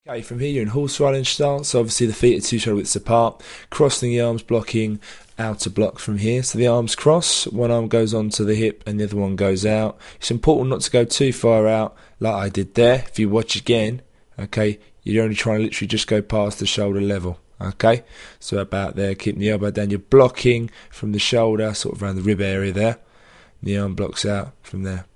Okay, from here you're in horse riding style, so obviously the feet are two shoulder widths apart, crossing the arms, blocking outer block from here. So the arms cross, one arm goes onto the hip and the other one goes out. It's important not to go too far out like I did there. If you watch again, okay, you're only trying to literally just go past the shoulder level. Okay, so about there, keeping the elbow down, you're blocking from the shoulder, sort of around the rib area there. The arm blocks out from there.